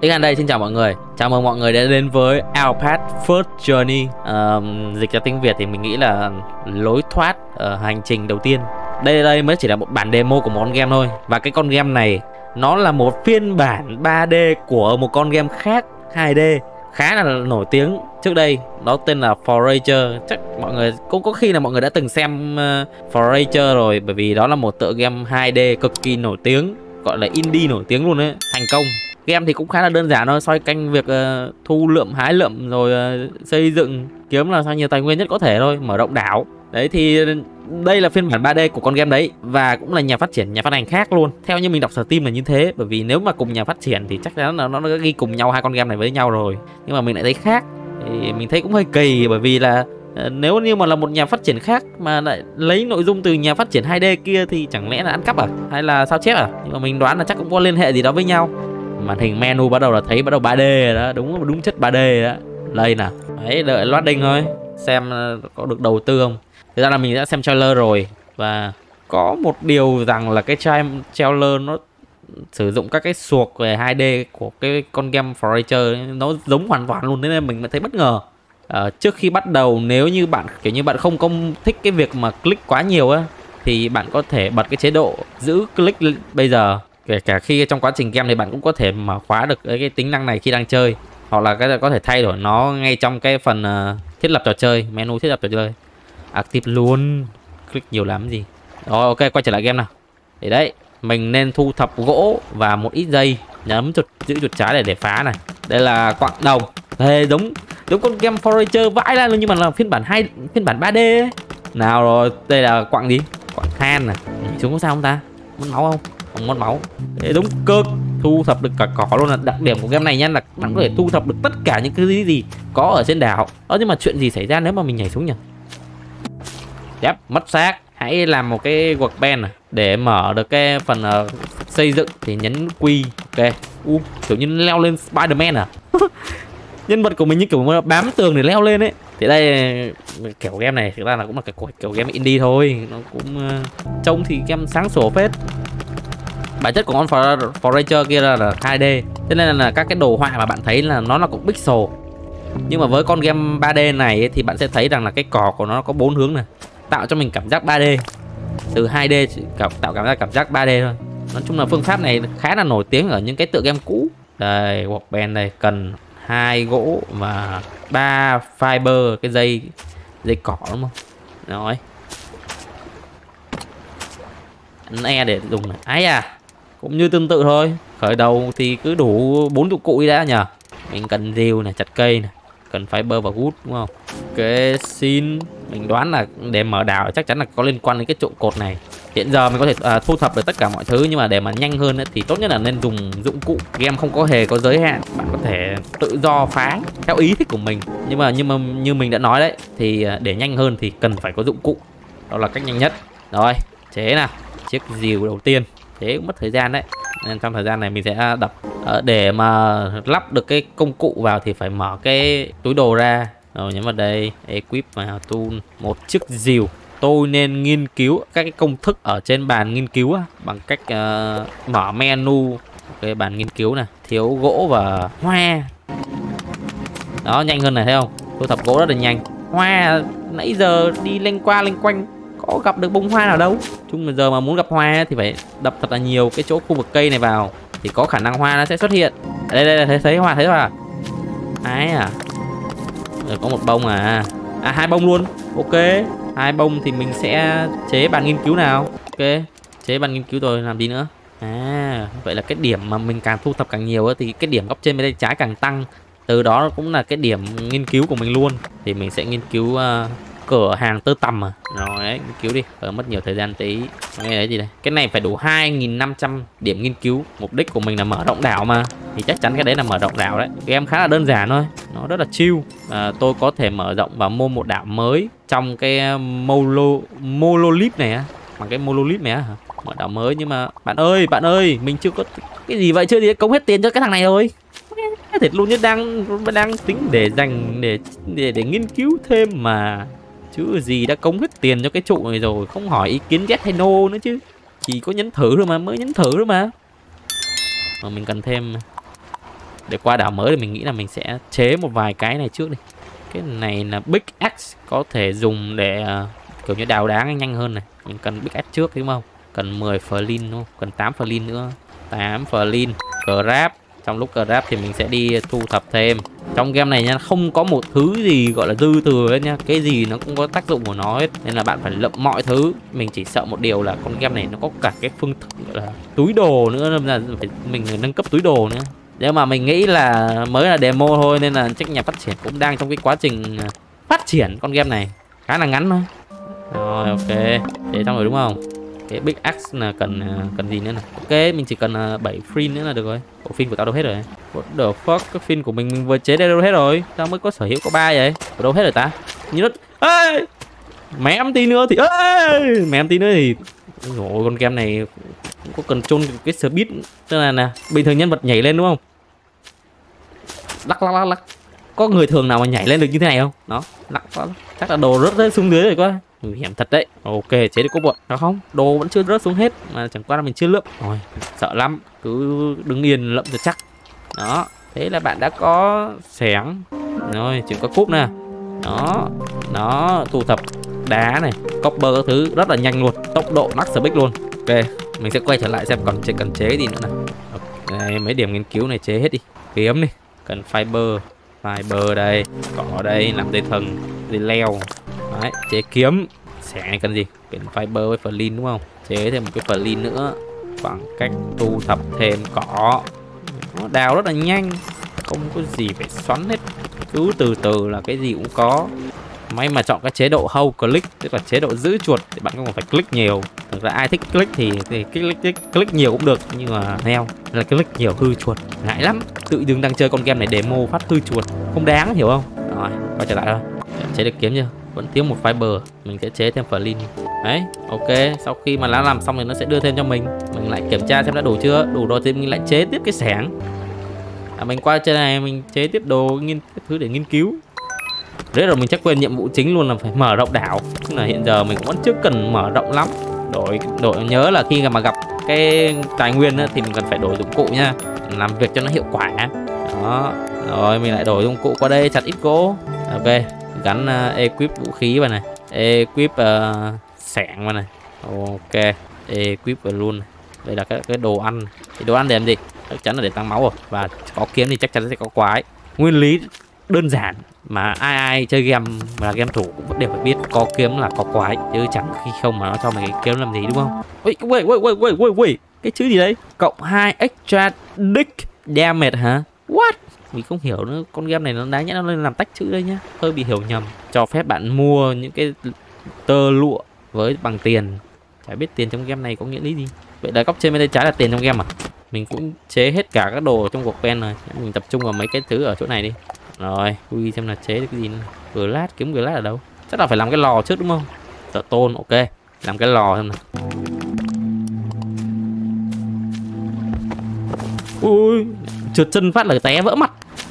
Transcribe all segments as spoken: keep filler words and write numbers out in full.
X đây xin chào mọi người. Chào mừng mọi người đã đến với Our Path First Journey. uh, Dịch ra tiếng Việt thì mình nghĩ là lối thoát uh, hành trình đầu tiên. Đây đây mới chỉ là một bản demo của một con game thôi. Và cái con game này nó là một phiên bản ba D của một con game khác hai D khá là nổi tiếng trước đây. Nó tên là Forager. Chắc mọi người cũng có khi là mọi người đã từng xem uh, Forager rồi. Bởi vì đó là một tựa game hai D cực kỳ nổi tiếng, gọi là indie nổi tiếng luôn đấy, thành công. Game thì cũng khá là đơn giản thôi, xoay canh việc uh, thu lượm, hái lượm, rồi uh, xây dựng, kiếm là sao nhiều tài nguyên nhất có thể thôi, mở rộng đảo. Đấy thì đây là phiên bản ba D của con game đấy. Và cũng là nhà phát triển, nhà phát hành khác luôn. Theo như mình đọc Steam là như thế. Bởi vì nếu mà cùng nhà phát triển thì chắc chắn là nó, nó ghi cùng nhau hai con game này với nhau rồi. Nhưng mà mình lại thấy khác. Thì mình thấy cũng hơi kỳ. Bởi vì là uh, nếu như mà là một nhà phát triển khác mà lại lấy nội dung từ nhà phát triển hai D kia thì chẳng lẽ là ăn cắp à? Hay là sao chép à? Nhưng mà mình đoán là chắc cũng có liên hệ gì đó với nhau. Màn hình menu bắt đầu là thấy bắt đầu ba D rồi đó, đúng đúng chất ba D rồi đó. Đây nè, đấy, đợi loading thôi, xem có được đầu tư không. Thực ra là mình đã xem trailer rồi. Và có một điều rằng là cái trailer nó sử dụng các cái suộc về hai D của cái con game Forager nó giống hoàn toàn luôn, nên mình mới thấy bất ngờ. à, Trước khi bắt đầu, nếu như bạn kiểu như bạn không có thích cái việc mà click quá nhiều á, thì bạn có thể bật cái chế độ giữ click bây giờ. Kể cả khi trong quá trình game thì bạn cũng có thể mở khóa được cái tính năng này khi đang chơi. Hoặc là cái có thể thay đổi nó ngay trong cái phần uh, thiết lập trò chơi, menu thiết lập trò chơi. Active luôn, click nhiều lắm gì. Rồi ok, quay trở lại game nào. Thì đấy, mình nên thu thập gỗ và một ít dây. Nhấn chuột, giữ chuột trái để để phá này. Đây là quặng đồng. Đây, giống giống con game Forager vãi ra luôn, nhưng mà là phiên bản hai phiên bản ba D ấy. Nào rồi, đây là quặng gì? Quặng than này. Chúng có sao không ta? Muốn máu không? Không mất máu. Thế đúng cực. Thu thập được cả cỏ luôn. Là đặc điểm của game này nha, là bạn có thể thu thập được tất cả những cái gì, gì có ở trên đảo. Đó, nhưng mà chuyện gì xảy ra nếu mà mình nhảy xuống nhỉ? Yep, mất xác. Hãy làm một cái workbench này để mở được cái phần uh, xây dựng thì nhấn Q. Ok. U, kiểu như leo lên Spider-Man à? Nhân vật của mình như kiểu bám tường để leo lên ấy. Thì đây, kiểu game này thực ra là cũng là cái kiểu game indie thôi. Nó cũng uh, trông thì game sáng sủa phết. Bản chất của con Forager kia là, là hai D, thế nên là các cái đồ họa mà bạn thấy là nó là cũng pixel. Nhưng mà với con game ba D này ấy, thì bạn sẽ thấy rằng là cái cỏ của nó có bốn hướng này, tạo cho mình cảm giác ba D. Từ hai D cảm, tạo cảm giác cảm giác ba D thôi. Nói chung là phương pháp này khá là nổi tiếng ở những cái tựa game cũ. Đây, workbench đây, cần hai gỗ và ba fiber, cái dây dây cỏ đúng không? Rồi. Ấn E để dùng này. Ấy à, cũng như tương tự thôi. Khởi đầu thì cứ đủ bốn dụng cụ đi đã nhờ. Mình cần rìu này, chặt cây này, cần fiber và wood đúng không? Ok, xin. Mình đoán là để mở đảo chắc chắn là có liên quan đến cái trụ cột này. Hiện giờ mình có thể à, thu thập được tất cả mọi thứ. Nhưng mà để mà nhanh hơn ấy, thì tốt nhất là nên dùng dụng cụ. Game không có hề có giới hạn, bạn có thể tự do phá theo ý thích của mình. Nhưng mà nhưng mà như mình đã nói đấy, thì để nhanh hơn thì cần phải có dụng cụ. Đó là cách nhanh nhất. Rồi, chế nào. Chiếc rìu đầu tiên. Thế cũng mất thời gian đấy, nên trong thời gian này mình sẽ đập. ờ, Để mà lắp được cái công cụ vào thì phải mở cái túi đồ ra. Rồi nhấn vào đây, equip vào tool. Một chiếc rìu. Tôi nên nghiên cứu các cái công thức ở trên bàn nghiên cứu á, bằng cách uh, mở menu cái bàn nghiên cứu này. Thiếu gỗ và hoa. Đó, nhanh hơn này, thấy không? Thu thập gỗ rất là nhanh. Hoa nãy giờ đi lênh qua lênh quanh có gặp được bông hoa nào đâu. Chung là giờ mà muốn gặp hoa thì phải đập thật là nhiều cái chỗ khu vực cây này vào thì có khả năng hoa nó sẽ xuất hiện. Đây đây, đây thấy, thấy hoa thấy hoa. Ấy à. Rồi có một bông à. À, hai bông luôn. Ok, hai bông thì mình sẽ chế bàn nghiên cứu nào. Ok, chế bàn nghiên cứu rồi làm gì nữa. À, vậy là cái điểm mà mình càng thu thập càng nhiều ấy, thì cái điểm góc trên bên đây trái càng tăng. Từ đó cũng là cái điểm nghiên cứu của mình luôn. Thì mình sẽ nghiên cứu uh, cửa hàng tơ tằm à. Rồi đấy, nghiên cứu đi. Ở mất nhiều thời gian tí. Nghe đấy gì đây? Cái này phải đủ hai nghìn năm trăm điểm nghiên cứu. Mục đích của mình là mở rộng đảo mà. Thì chắc chắn cái đấy là mở rộng đảo đấy. Game khá là đơn giản thôi. Nó rất là chill. à, Tôi có thể mở rộng và mua một đảo mới trong cái molo, monolith này á. Bằng cái monolith này á hả? Mở đảo mới, nhưng mà bạn ơi, bạn ơi, mình chưa có cái gì vậy, chưa gì công hết tiền cho cái thằng này rồi. Thiệt luôn, như đang đang tính để dành để để để nghiên cứu thêm mà. Chứ gì đã cống hết tiền cho cái trụ này rồi, không hỏi ý kiến yes hay no nữa chứ. Chỉ có nhấn thử thôi mà, mới nhấn thử thôi mà. Mà mình cần thêm Để qua đảo mới thì mình nghĩ là mình sẽ chế một vài cái này trước đi. Cái này là Big Axe, có thể dùng để uh, kiểu như đào đá nhanh hơn này. Mình cần Big Axe trước đúng không? Cần mười Flint đúng không? Cần tám Flint nữa. tám Flint, Grab. Trong lúc Grab thì mình sẽ đi thu thập thêm. Trong game này nha, không có một thứ gì gọi là dư thừa hết nha. Cái gì nó cũng có tác dụng của nó hết. Nên là bạn phải lượm mọi thứ. Mình chỉ sợ một điều là con game này nó có cả cái phương thức gọi là túi đồ nữa, nên là phải mình phải nâng cấp túi đồ nữa. Nhưng mà mình nghĩ là mới là demo thôi, nên là chắc nhà phát triển cũng đang trong cái quá trình phát triển con game này khá là ngắn thôi. Rồi ok, để xong rồi đúng không? Cái Big Axe là cần cần gì nữa này? Ok, mình chỉ cần bảy fin nữa là được rồi. Bộ fin của tao đâu hết rồi? What the fuck, cái fin của mình mình vừa chế đây đâu hết rồi? Tao mới có sở hữu có ba vậy. Ở đâu hết rồi ta? Như nó ê! Mẹ em tí nữa thì ê! Mẹ em tí nữa thì ôi, con game này có cần chôn cái speed tức là nè, bình thường nhân vật nhảy lên đúng không? Lắc lắc lắc lắc. Có người thường nào mà nhảy lên được như thế này không? Đó, lắc lắc. Chắc là đồ rớt rớt xuống dưới rồi quá. Nguy hiểm thật đấy. Ok, chế được cốc bột. Đó không? Đồ vẫn chưa rớt xuống hết mà chẳng qua là mình chưa lượm. Rồi, sợ lắm. Cứ đứng yên lượm cho chắc. Đó, thế là bạn đã có xẻng. Rồi, chỉ có cúp nè. Đó, đó, thu thập đá này, copper các thứ rất là nhanh luôn, tốc độ max speed luôn. Ok, mình sẽ quay trở lại xem còn cần chế gì nữa này. Đây, mấy điểm nghiên cứu này chế hết đi. Kiếm đi, cần fiber, fiber đây, cỏ đây, làm dây thừng, dây leo. Đấy, chế kiếm, xẻ này cần gì? Cần fiber với flint đúng không? Chế thêm một cái flint nữa, bằng cách thu thập thêm cỏ. Nó đào rất là nhanh, không có gì phải xoắn hết, cứ từ từ là cái gì cũng có. May mà chọn cái chế độ hold click, tức là chế độ giữ chuột thì bạn không phải click nhiều. Thực ra ai thích click thì, thì click, click, click nhiều cũng được, nhưng mà heo là click nhiều hư chuột, ngại lắm. Tự dưng đang chơi con game này demo phát hư chuột, không đáng, hiểu không? Rồi, quay trở lại thôi. Chế được kiếm chưa? Vẫn thiếu một fiber, mình sẽ chế thêm flint. Đấy, ok, sau khi mà đã làm xong thì nó sẽ đưa thêm cho mình. Mình lại kiểm tra xem đã đủ chưa, đủ rồi thì mình lại chế tiếp cái xẻng. À, mình qua trên này mình chế tiếp đồ nghiên thứ để nghiên cứu. Đấy rồi mình chắc quên nhiệm vụ chính luôn là phải mở rộng đảo. Tức là hiện giờ mình cũng vẫn chưa cần mở rộng lắm. Đổi đổi nhớ là khi mà gặp cái tài nguyên á, thì mình cần phải đổi dụng cụ nha, làm việc cho nó hiệu quả. Đó, rồi mình lại đổi dụng cụ qua đây, chặt ít gỗ. Ok, gắn uh, equip vũ khí vào này, equip uh, xẻng vào này. Ok, equip vào luôn. Đây là cái, cái đồ ăn. Thì đồ ăn để làm gì? Chắc chắn là để tăng máu rồi. Và có kiếm thì chắc chắn sẽ có quái. Nguyên lý đơn giản mà ai ai chơi game mà là game thủ cũng đều phải biết, có kiếm là có quái, chứ chẳng khi không mà nó cho mày cái kiếm làm gì đúng không? Ui, wait, wait, wait, wait, wait, wait. Cái chữ gì đấy? Cộng hai extra dick damage hả? What? Mình không hiểu nữa, con game này nó đáng nhẽ nó lên làm tách chữ đây nhá. Hơi bị hiểu nhầm. Cho phép bạn mua những cái tơ lụa với bằng tiền. Chả biết tiền trong game này có nghĩa lý gì. Vậy là góc trên bên tay trái là tiền trong game à? Mình cũng chế hết cả các đồ trong cuộc pen rồi. Mình tập trung vào mấy cái thứ ở chỗ này đi. Rồi, ui xem là chế được cái gì nữa. Glass, kiếm glass ở đâu? Chắc là phải làm cái lò trước đúng không? Sợ tôn, ok. Làm cái lò xem nào. Ui, trượt chân phát là té vỡ mặt.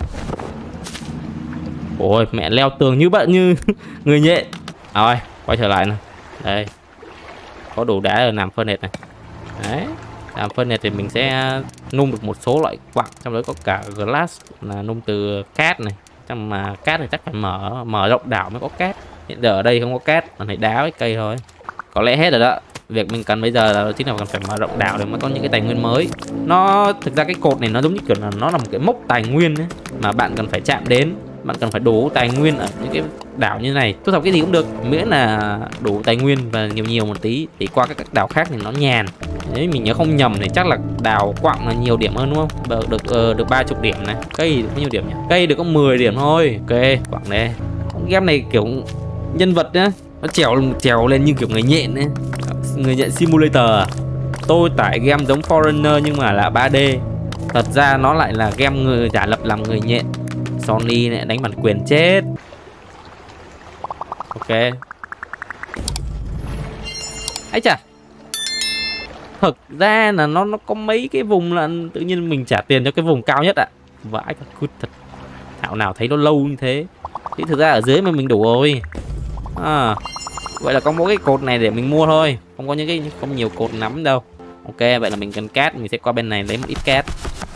Ôi, mẹ leo tường như bạn như người nhện. Rồi, quay trở lại nè. Đây. Có đủ đá ở làm furnace này. Đấy. Làm furnace thì mình sẽ nung được một số loại quặng, trong đó có cả glass là nung từ cát này. Trong mà cát thì chắc phải mở mở rộng đảo mới có cát. Hiện giờ ở đây không có cát, còn phải đá với cây thôi. Có lẽ hết rồi đó. Việc mình cần bây giờ là chính là cần phải mở rộng đảo để mới có những cái tài nguyên mới. Nó thực ra cái cột này nó giống như kiểu là nó là một cái mốc tài nguyên ấy, mà bạn cần phải chạm đến. Bạn cần phải đủ tài nguyên ở những cái đảo như này. Thu thập cái gì cũng được, miễn là đủ tài nguyên và nhiều nhiều một tí. Thì qua các đảo khác thì nó nhàn. Nếu mình nhớ không nhầm thì chắc là đào quặng là nhiều điểm hơn đúng không? Được được uh, được ba mươi điểm này. Cây được bao nhiêu điểm nhỉ? Cây được có mười điểm thôi. Ok, quặng đây. Game này kiểu nhân vật nhá, nó trèo trèo lên như kiểu người nhện ấy. Người nhện simulator. Tôi tải game giống Foreigner nhưng mà là ba D. Thật ra nó lại là game người giả lập làm người nhện. Sony này đánh bản quyền chết. Ok. Ấy chà. Thực ra là nó nó có mấy cái vùng là tự nhiên mình trả tiền cho cái vùng cao nhất ạ. Vãi cả cút thật. Thảo nào thấy nó lâu như thế. Thì thực ra ở dưới mà mình đủ rồi. À, vậy là có mỗi cái cột này để mình mua thôi. Không có những cái không nhiều cột nắm đâu. Ok, vậy là mình cần cát, mình sẽ qua bên này lấy một ít cát.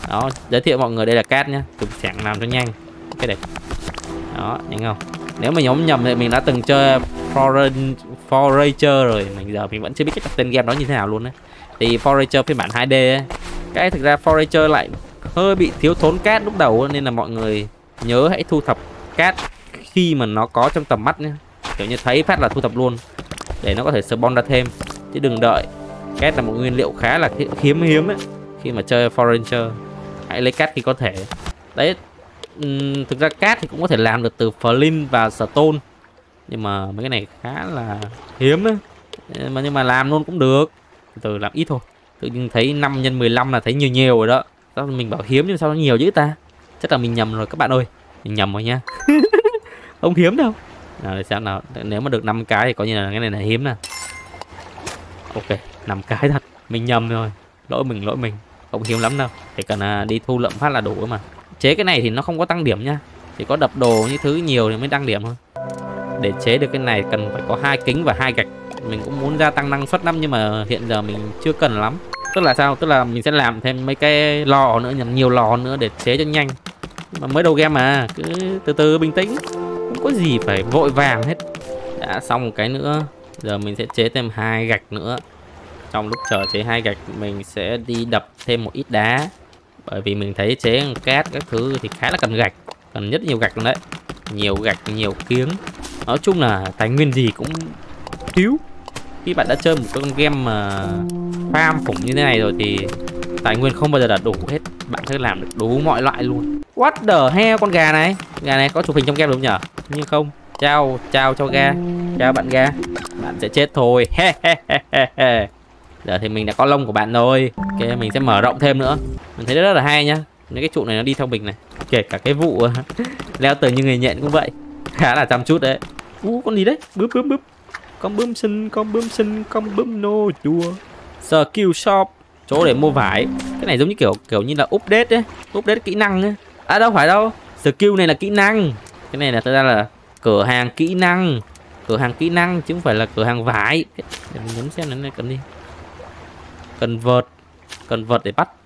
Đó, giới thiệu mọi người đây là cát nhá, chụp sẻng làm cho nhanh. Cái này. Đó, nhanh không? Nếu mà nhóm nhầm thì mình đã từng chơi Foreign Forager rồi, mình giờ mình vẫn chưa biết cái tên game đó như thế nào luôn đấy. Thì Forager phiên bản hai D ấy, cái thực ra Forager lại hơi bị thiếu thốn cát lúc đầu ấy, nên là mọi người nhớ hãy thu thập cát khi mà nó có trong tầm mắt nhé. Kiểu như thấy phát là thu thập luôn để nó có thể spawn ra thêm, chứ đừng đợi. Cát là một nguyên liệu khá là hiếm hiếm ấy khi mà chơi Forager. Hãy lấy cát khi có thể. Đấy, uhm, thực ra cát thì cũng có thể làm được từ flint và stone, nhưng mà mấy cái này khá là hiếm ấy. Mà nhưng mà làm luôn cũng được, từ làm ít thôi. Tự nhiên thấy năm nhân mười lăm là thấy nhiều nhiều rồi đó. Sao mình bảo hiếm nhưng sao nó nhiều dữ ta? Chắc là mình nhầm rồi các bạn ơi. Mình nhầm rồi nha. Không hiếm đâu. Nào để xem nào, nếu mà được năm cái thì có như là cái này là hiếm nè. Ok, năm cái thật. Mình nhầm rồi. Lỗi mình, lỗi mình. Không hiếm lắm đâu. Chỉ cần à, đi thu lượm phát là đủ mà. Chế cái này thì nó không có tăng điểm nha. Chỉ có đập đồ như thứ nhiều thì mới tăng điểm thôi. Để chế được cái này cần phải có hai kính và hai gạch. Mình cũng muốn gia tăng năng suất lắm nhưng mà hiện giờ mình chưa cần lắm. Tức là sao? Tức là mình sẽ làm thêm mấy cái lò nữa, nhằm nhiều lò nữa để chế cho nhanh. Mà mới đầu game mà, cứ từ từ bình tĩnh. Không có gì phải vội vàng hết. Đã xong một cái nữa. Giờ mình sẽ chế thêm hai gạch nữa. Trong lúc chờ chế hai gạch mình sẽ đi đập thêm một ít đá. Bởi vì mình thấy chế cát các thứ thì khá là cần gạch. Cần rất nhiều gạch luôn đấy. Nhiều gạch, nhiều kiếng. Nói chung là tài nguyên gì cũng thiếu. Khi bạn đã chơi một con game mà farm khủng như thế này rồi thì tài nguyên không bao giờ là đủ hết. Bạn sẽ làm được đủ mọi loại luôn. What the hell, con gà này. Gà này có chụp hình trong game đúng nhở? Nhưng không. Chào, chào cho gà. Chào bạn gà. Bạn sẽ chết thôi. Giờ thì mình đã có lông của bạn rồi. Ok, mình sẽ mở rộng thêm nữa. Mình thấy rất là hay nhá. Những cái trụ này nó đi theo mình này. Kể cả cái vụ leo tường như người nhện cũng vậy. Khá là chăm chút đấy. Ú, con gì đấy? Bướm bướm bướm. Con bướm xinh, con bướm xinh, con bướm nô chùa. Skill shop, chỗ để mua vải. Cái này giống như kiểu kiểu như là update ấy, update kỹ năng ấy. À đâu phải đâu. Skill này là kỹ năng. Cái này là thật ra là cửa hàng kỹ năng. Cửa hàng kỹ năng chứ không phải là cửa hàng vải. Để mình nhấn xem này cần đi. Cần vợt. Cần vợt để bắt.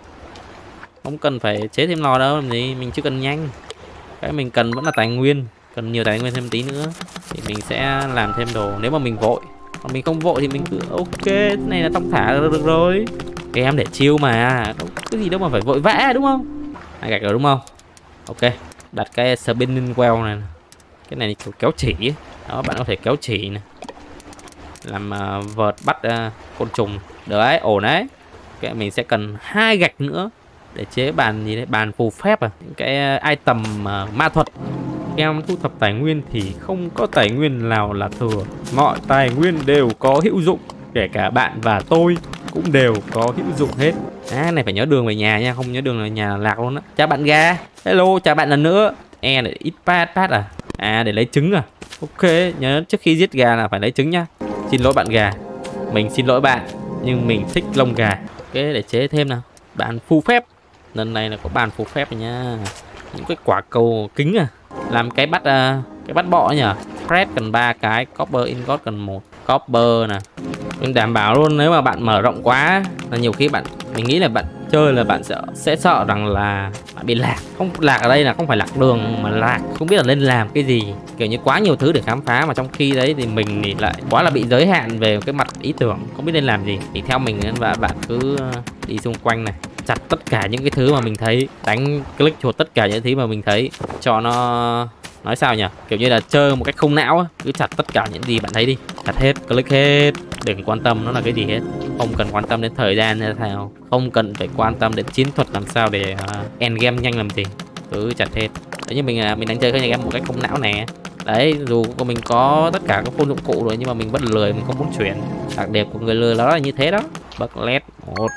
Không cần phải chế thêm lò đâu làm gì, mình chưa cần nhanh. Cái mình cần vẫn là tài nguyên. Cần nhiều tài nguyên thêm tí nữa thì mình sẽ làm thêm đồ nếu mà mình vội. Còn mình không vội thì mình cứ ok, cái này là thông thả được rồi. Cái em để chill mà, đâu cái gì đâu mà phải vội vã đúng không? Hai gạch rồi đúng không? Ok, đặt cái spinning well này. Cái này kiểu kéo chỉ ấy. Đó, bạn có thể kéo chỉ này. Làm uh, vợt bắt uh, côn trùng. Được đấy, ổn đấy. Cái mình sẽ cần hai gạch nữa để chế bàn gì đấy, bàn phù phép à. Những cái uh, item uh, ma thuật. Em thu thập tài nguyên thì không có tài nguyên nào là thừa. Mọi tài nguyên đều có hữu dụng. Kể cả bạn và tôi cũng đều có hữu dụng hết. À, này phải nhớ đường về nhà nha. Không nhớ đường về nhà lạc luôn á. Chào bạn gà. Hello, chào bạn lần nữa. E để ít pad pad à. À, để lấy trứng à. Ok, nhớ trước khi giết gà là phải lấy trứng nhá. Xin lỗi bạn gà. Mình xin lỗi bạn. Nhưng mình thích lông gà. Ok, để chế thêm nào. Bàn phù phép. Lần này là có bàn phù phép rồi nha. Những cái quả cầu kính à. Làm cái bắt uh, cái bắt bọ nhỉ. Thread cần ba cái, copper ingot cần một. Copper nè. Mình đảm bảo luôn nếu mà bạn mở rộng quá là nhiều khi bạn mình nghĩ là bạn chơi là bạn sẽ sẽ sợ rằng là bạn bị lạc. Không lạc ở đây là không phải lạc đường mà lạc không biết là nên làm cái gì. Kiểu như quá nhiều thứ để khám phá mà trong khi đấy thì mình thì lại quá là bị giới hạn về cái mặt ý tưởng, không biết nên làm gì. Thì theo mình và bạn cứ đi xung quanh này, chặt tất cả những cái thứ mà mình thấy, đánh click chuột tất cả những thứ mà mình thấy cho nó nói sao nhỉ, kiểu như là chơi một cách không não á, cứ chặt tất cả những gì bạn thấy đi, chặt hết, click hết, đừng quan tâm nó là cái gì hết, không cần quan tâm đến thời gian như thế nào, không cần phải quan tâm đến chiến thuật làm sao để uh, end game nhanh làm gì, cứ chặt hết. Đấy như mình uh, mình đang chơi cái này game một cách không não nè. Đấy, dù mình có tất cả các phone dụng cụ rồi nhưng mà mình vẫn lười, mình không muốn chuyển. Đặc điểm của người lười đó là như thế đó. Bật led một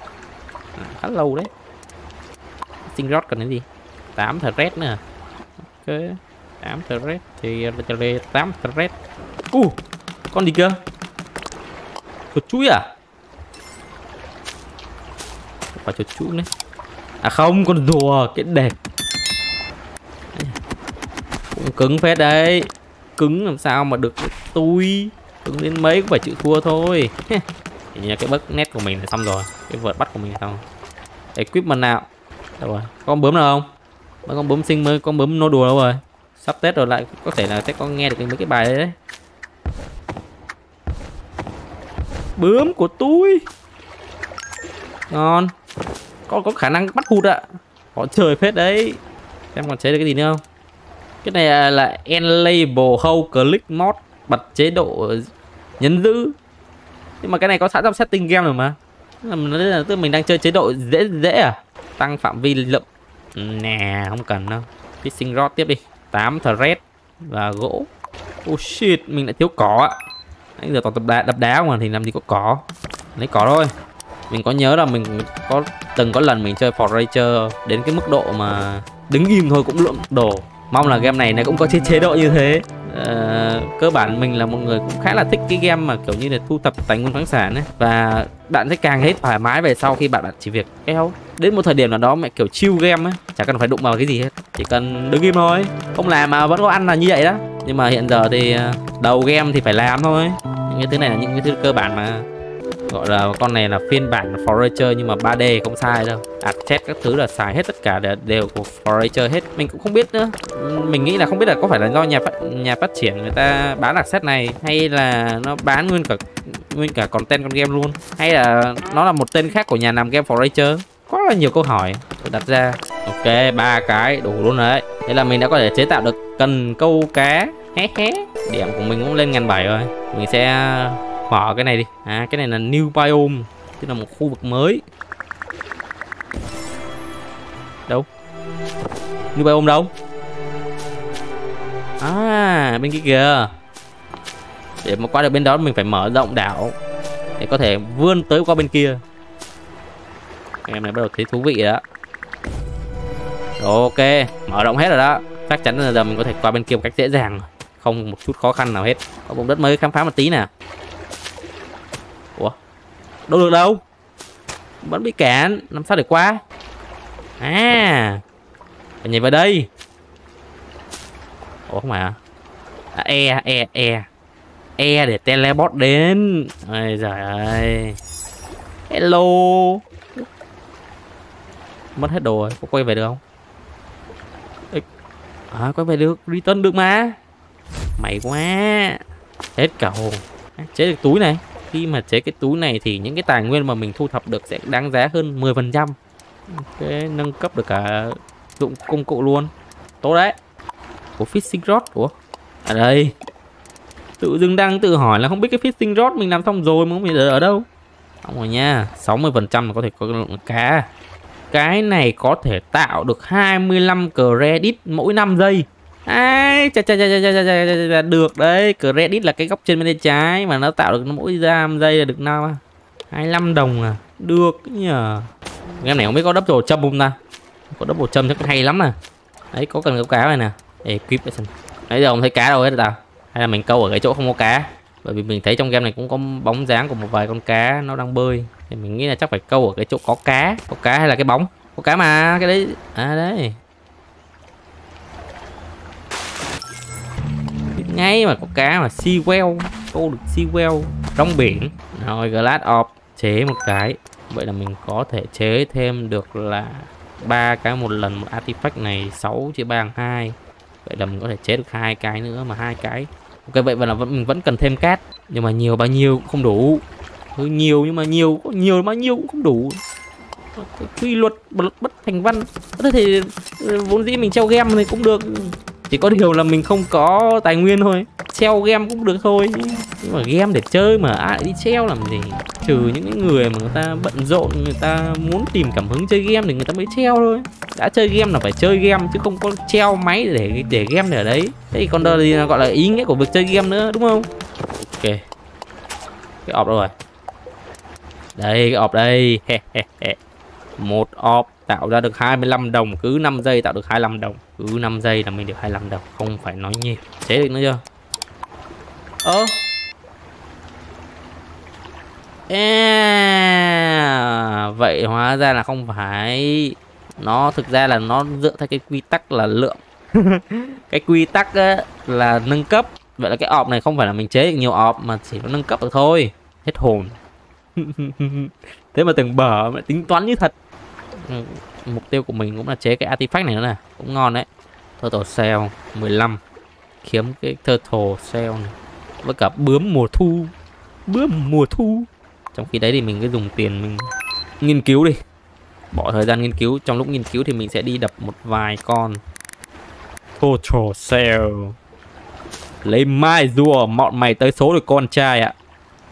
à, khá lâu đấy. Sinh rót cần cái gì? tám thread nữa. Ok, tám thread thì tám thread. U, uh, con gì cơ? Chuột chuối à? Không phải chuột chuối đấy. À không, con rùa, cái đẹp. Cũng cứng phết đấy. Cứng làm sao mà được tôi. Cứng đến mấy cũng phải chịu thua thôi. Thì như cái bức nét của mình là xong rồi. Cái vợt bắt của mình là xong. Equipment nào? Đâu rồi? Có con bướm nào không? Mấy con bướm sinh mới con bướm nô đùa đâu rồi? Sắp Tết rồi lại có thể là sẽ có nghe được mấy cái bài đấy đấy. Bướm của tôi. Ngon. Có có khả năng bắt hụt ạ. Có trời phết đấy. Em còn chế được cái gì nữa không? Cái này là Enable Hold Click Mode, bật chế độ nhấn giữ. Nhưng mà cái này có sẵn trong setting game rồi mà. Là tức mình đang chơi chế độ dễ dễ à? Tăng phạm vi lượng. Nè, không cần đâu. Fishing rod tiếp đi. tám thread và gỗ. Oh shit, mình lại thiếu cỏ ạ. Nãy giờ toàn tập đá, đập đá mà thì làm gì có cỏ. Lấy cỏ thôi. Mình có nhớ là mình có từng có lần mình chơi Forager đến cái mức độ mà đứng im thôi cũng lượng đồ. Mong là game này nó cũng có chế chế độ như thế. Ờ, cơ bản mình là một người cũng khá là thích cái game mà kiểu như là thu thập tài nguyên khoáng sản ấy. Và bạn sẽ càng hết thoải mái về sau khi bạn bạn chỉ việc kéo. Đến một thời điểm nào đó mẹ kiểu chill game ấy, chả cần phải đụng vào cái gì hết, chỉ cần đứng im thôi. Không làm mà vẫn có ăn là như vậy đó. Nhưng mà hiện giờ thì đầu game thì phải làm thôi. Những cái thứ này là những cái thứ cơ bản mà gọi là con này là phiên bản Forager nhưng mà ba D không sai đâu. Adset các thứ là xài hết tất cả đều, đều của Forager hết. Mình cũng không biết nữa. Mình nghĩ là không biết là có phải là do nhà phát nhà phát triển người ta bán adset này hay là nó bán nguyên cả nguyên cả content con game luôn, hay là nó là một tên khác của nhà làm game Forager. Có là nhiều câu hỏi đặt ra. Ok, ba cái đủ luôn đấy. Thế là mình đã có thể chế tạo được cần câu cá. Hé hé. Điểm của mình cũng lên ngàn bảy rồi. Mình sẽ mở cái này đi. À, cái này là new biome, tức là một khu vực mới. Đâu? New biome đâu? À, bên kia kìa. Để mà qua được bên đó mình phải mở rộng đảo để có thể vươn tới qua bên kia. Em này bắt đầu thấy thú vị rồi đó. Rồi, ok, mở rộng hết rồi đó. Chắc chắn là giờ mình có thể qua bên kia một cách dễ dàng, không một chút khó khăn nào hết. Có vùng đất mới khám phá một tí nè. Ủa? Đâu được đâu? Vẫn bị cản, làm sao để qua? À, phải nhảy vào đây. Ủa không phải à? À, E, E, E E để teleport đến. Ôi giời ơi. Hello. Mất hết đồ rồi, có quay về được không? À, quay về được, return được mà. Mày quá. Hết cầu. Chế được túi này. Khi mà chế cái túi này thì những cái tài nguyên mà mình thu thập được sẽ đáng giá hơn mười phần trăm. Ok, nâng cấp được cả dụng công cụ luôn. Tốt đấy. Của fishing rod. Ủa? À đây. Tự dưng đang tự hỏi là không biết cái fishing rod mình làm xong rồi mà không biết ở đâu. Xong rồi nha, sáu mươi phần trăm là có thể có lượng cá. Cái này có thể tạo được hai mươi lăm credit mỗi năm giây. Ai, chà, chà, chà, chà, chà, chà, chà, được đấy. Credit là cái góc trên bên tay trái mà nó tạo được mỗi năm giây là được năm hai mươi lăm đồng à. Được nhờ. Game này không biết có double châm không ta? Có double châm chắc hay lắm à. Đấy, có cần câu cá này nè. Equip đấy. Nãy giờ không thấy cá đâu hết ta. Hay là mình câu ở cái chỗ không có cá. Bởi vì mình thấy trong game này cũng có bóng dáng của một vài con cá nó đang bơi. Thì mình nghĩ là chắc phải câu ở cái chỗ có cá. Có cá hay là cái bóng? Có cá mà, cái đấy. À đấy. Biết ngay mà có cá mà, sea whale. Câu được sea whale. Trong biển. Rồi, glass orb. Chế một cái. Vậy là mình có thể chế thêm được là ba cái một lần một artifact này, sáu chia ba bằng hai. Vậy là mình có thể chế được hai cái nữa mà hai cái. Ok, vậy là vẫn mình vẫn cần thêm cát, nhưng mà nhiều bao nhiêu cũng không đủ. Hơi nhiều nhưng mà nhiều, có nhiều bao nhiêu cũng không đủ. Cái quy luật bất, bất thành văn. Thế thì vốn dĩ mình treo game thì cũng được. Chỉ có điều là mình không có tài nguyên thôi. Treo game cũng được thôi. Nhưng mà game để chơi mà ai lại đi treo làm gì? Trừ những cái người mà người ta bận rộn, người ta muốn tìm cảm hứng chơi game thì người ta mới treo thôi. Đã chơi game là phải chơi game chứ không có treo máy để để game ở đấy. Thế thì còn đâu thì gọi là ý nghĩa của việc chơi game nữa, đúng không? Ok. Cái ọp đâu rồi? Đây, cái ọp đây. Một ọp tạo ra được hai mươi lăm đồng, cứ năm giây tạo được hai mươi lăm đồng. Cứ năm giây là mình được hai mươi lăm đồng, không phải nói nhiều. Chế được nữa chưa? Ơ. À, vậy hóa ra là không phải. Nó thực ra là nó dựa theo cái quy tắc là lượng. Cái quy tắc á, là nâng cấp. Vậy là cái ọp này không phải là mình chế được nhiều ọp mà chỉ nó nâng cấp được thôi. Hết hồn. Thế mà từng bờ mà tính toán như thật. mục tiêu của mình cũng là chế cái artifact này nữa nè, cũng ngon đấy. Turtle shell mười lăm, kiếm cái turtle shell này với cả bướm mùa thu, bướm mùa thu. Trong khi đấy thì mình cứ dùng tiền mình nghiên cứu đi, bỏ thời gian nghiên cứu. Trong lúc nghiên cứu thì mình sẽ đi đập một vài con turtle shell. Lấy mai rùa, mọn mày tới số rồi con trai ạ.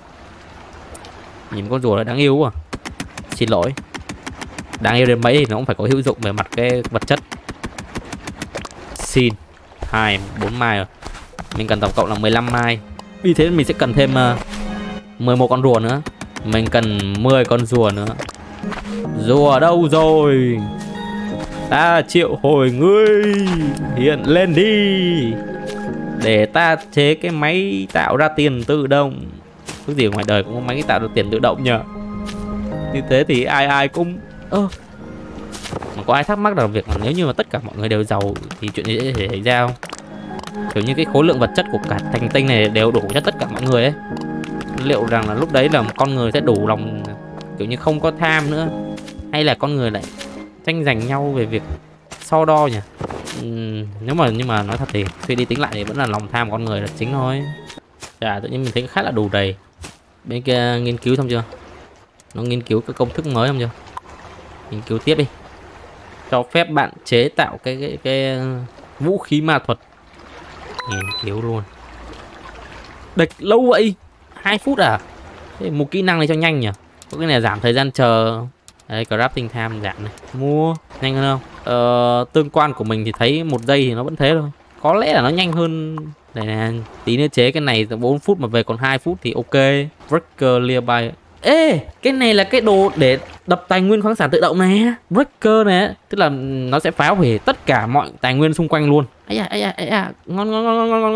Nhìn con rùa là đáng yêu quá. Xin lỗi. Đáng yêu đến mấy thì nó cũng phải có hữu dụng về mặt cái vật chất. Xin hai, bốn mai rồi. Mình cần tổng cộng là mười lăm mai. Vì thế mình sẽ cần thêm uh, mười một con rùa nữa. Mình cần mười con rùa nữa. Rùa đâu rồi? Ta triệu hồi ngươi hiện lên đi, để ta chế cái máy tạo ra tiền tự động. Cái gì ngoài đời cũng có máy tạo ra tiền tự động nhờ. Như thế thì ai ai cũng ơ ờ. Mà có ai thắc mắc là việc là nếu như mà tất cả mọi người đều giàu thì chuyện gì sẽ xảy ra không? Kiểu như cái khối lượng vật chất của cả hành tinh này đều đủ cho tất cả mọi người ấy. Liệu rằng là lúc đấy là con người sẽ đủ lòng, kiểu như không có tham nữa, hay là con người lại tranh giành nhau về việc so đo nhỉ? Uhm, nếu mà nhưng mà nói thật thì suy đi tính lại thì vẫn là lòng tham con người là chính thôi. Chà, tự nhiên mình thấy khá là đủ đầy. Bên kia nghiên cứu xong chưa? Nó nghiên cứu cái công thức mới không chưa? Nghiên cứu tiếp đi. Cho phép bạn chế tạo cái cái, cái vũ khí ma thuật. Nghiên cứu luôn. Địch lâu vậy? hai phút à? Thế một kỹ năng này cho nhanh nhỉ? Có cái này giảm thời gian chờ. Đấy, crafting time giảm này. Mua nhanh hơn không? Ờ, tương quan của mình thì thấy một giây thì nó vẫn thế thôi. Có lẽ là nó nhanh hơn. Đây nè, tí nữa chế cái này bốn phút mà về còn hai phút thì ok. Breaker nearby. Ê, cái này là cái đồ để đập tài nguyên khoáng sản tự động này. Breaker này, tức là nó sẽ phá hủy tất cả mọi tài nguyên xung quanh luôn. Ấy à, ấy à, ấy à, ngon ngon ngon ngon ngon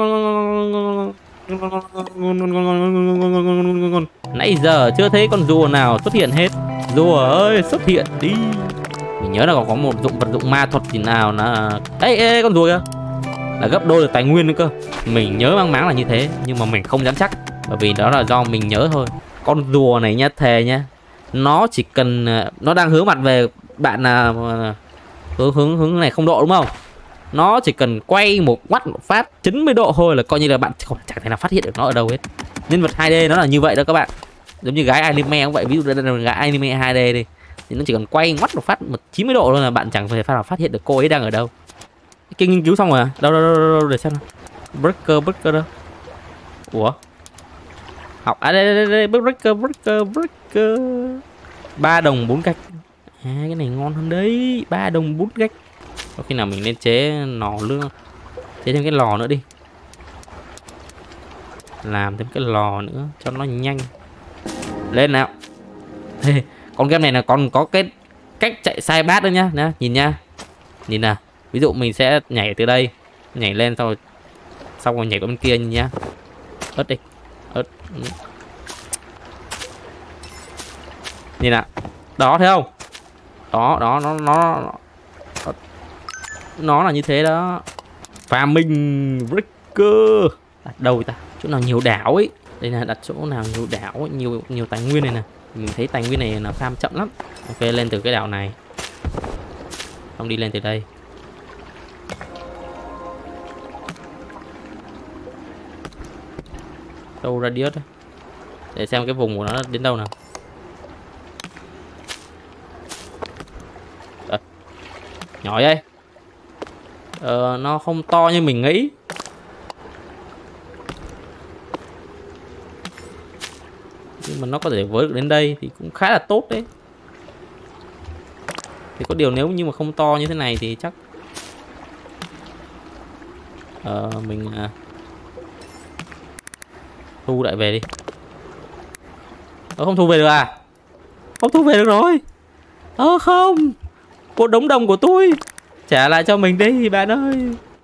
ngon ngon. Nãy giờ chưa thấy con rùa nào xuất hiện hết. Rùa ơi, xuất hiện đi. Mình nhớ là còn có một dụng vật dụng ma thuật gì nào là ê ê con rùa kìa, là gấp đôi được tài nguyên nữa cơ. Mình nhớ mang máng là như thế, nhưng mà mình không dám chắc, bởi vì đó là do mình nhớ thôi. Con rùa này nhá, thề nhá, nó chỉ cần nó đang hướng mặt về bạn là hướng hướng hướng này không độ đúng không? Nó chỉ cần quay một quắt một phát chín mươi độ thôi là coi như là bạn không chẳng thể nào phát hiện được nó ở đâu hết. Nhân vật hai D nó là như vậy đó các bạn. Giống như gái anime cũng vậy, ví dụ đây là gái anime hai D đi, thì nó chỉ cần quay ngoắt một phát một chín mươi độ thôi là bạn chẳng thể phát nào phát hiện được cô ấy đang ở đâu. Cái nghiên cứu xong rồi à? Đâu đâu đâu, đâu, đâu để xem nào. Breaker breaker đâu? Ủa? Học à đây đây đây breaker breaker breaker. ba đồng bốn gạch. À cái này ngon hơn đấy, ba đồng bốn gạch. Có khi nào mình nên chế lò lương, chế thêm cái lò nữa đi. Làm thêm cái lò nữa cho nó nhanh. Lên nào. Hey, con game này là còn có cái cách chạy sai bát nữa nhá. Nè, nhìn nha. Nhìn nào. Ví dụ mình sẽ nhảy từ đây, nhảy lên xong rồi xong rồi nhảy qua bên kia nhìn nhá. Ớt đi. Ớt. Nhìn nào. Đó thấy không? Đó, đó nó nó nó, nó là như thế đó. Farming breaker. Đặt đâu ta? Chỗ nào nhiều đảo ấy. Đây là đặt chỗ nào nhiều đảo ấy, nhiều nhiều tài nguyên này nè. Mình thấy tài nguyên này là farm chậm lắm. Ok, lên từ cái đảo này. Không đi lên từ đây. Đâu radius ấy. Để xem cái vùng của nó đến đâu nào. À, nhỏ vậy. Ờ, nó không to như mình nghĩ. Nhưng mà nó có thể với được đến đây thì cũng khá là tốt đấy. Thì có điều nếu như mà không to như thế này thì chắc ờ, mình à, thu lại về đi. Ờ, không thu về được à? Không thu về được rồi. Ờ không, một đống đồng của tôi trả lại cho mình đi bạn ơi.